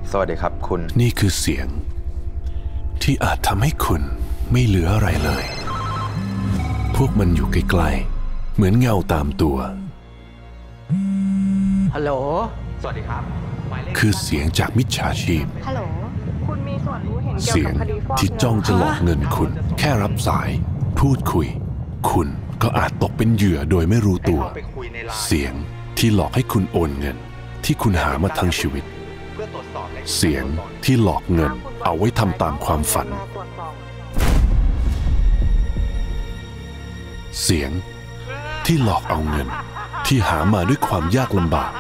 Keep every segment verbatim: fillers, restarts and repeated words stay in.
สวัสดีครับคุณนี่คือเสียงที่อาจทำให้คุณไม่เหลืออะไรเลยพวกมันอยู่ใกล้ๆเหมือนเงาตามตัวฮัลโหลสวัสดีครับคือเสียงจากมิจฉาชีพฮัลโหลคุณมีส่วนรู้เห็นเกี่ยวเสียงกับคดีฟอกเงินที่จ้องจะหลอกเงินคุณแค่รับสายพูดคุยคุณก็อาจตกเป็นเหยื่อโดยไม่รู้ตัวเสียงที่หลอกให้คุณโอนเงินที่คุณหามาทั้งชีวิตเสียงที่หลอกเงินเอาไว้ทำตามความฝันเสียงที่หลอกเอาเงินที่หามาด้วยความยากลำบาก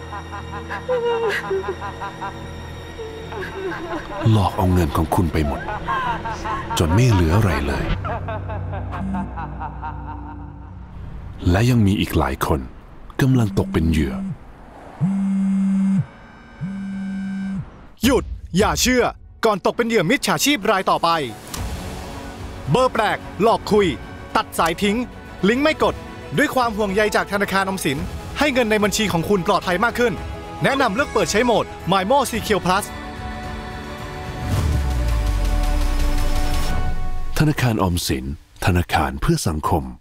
หลอกเอาเงินของคุณไปหมดจนไม่เหลืออะไรเลยและยังมีอีกหลายคนกำลังตกเป็นเหยื่อหยุดอย่าเชื่อก่อนตกเป็นเหยื่อมิจฉาชีพรายต่อไปเบอร์แปลกหลอกคุยตัดสายทิ้งลิงก์ไม่กดด้วยความห่วงใยจากธนาคารออมสินให้เงินในบัญชีของคุณปลอดภัยมากขึ้นแนะนำเลือกเปิดใช้โหมด MyMo Secure Plus ธนาคารออมสินธนาคารเพื่อสังคม